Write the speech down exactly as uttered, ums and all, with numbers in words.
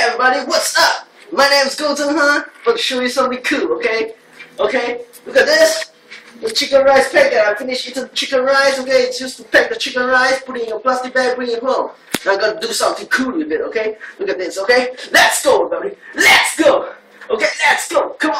everybody, what's up? My name's Golden Huh. I'm going to show you something cool, okay? Okay, look at this. The chicken rice packet. I finished eating chicken rice, okay? It's used to pack the chicken rice, put it in a plastic bag, bring it home. Now I'm going to do something cool with it, okay? Look at this, okay? Let's go, everybody. Let's go. Okay, let's go. Come on.